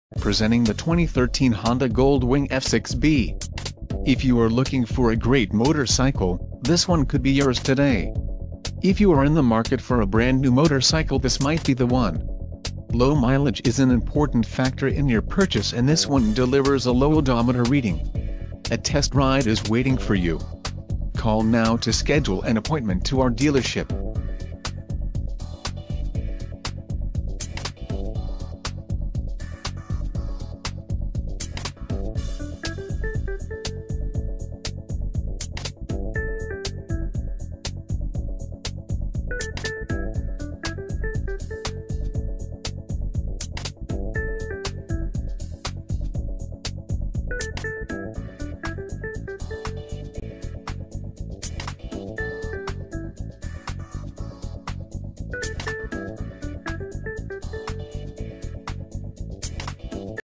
Presenting the 2013 Honda Goldwing F6B. If you are looking for a great motorcycle, this one could be yours today. If you are in the market for a brand new motorcycle, this might be the one. Low mileage is an important factor in your purchase, and this one delivers a low odometer reading. A test ride is waiting for you. Call now to schedule an appointment to our dealership.